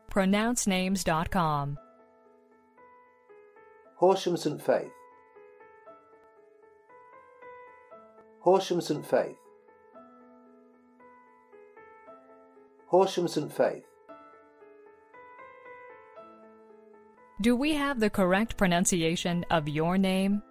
pronouncenames.com. Horsham St Faith. Horsham St Faith. Horsham St Faith. Do we have the correct pronunciation of your name?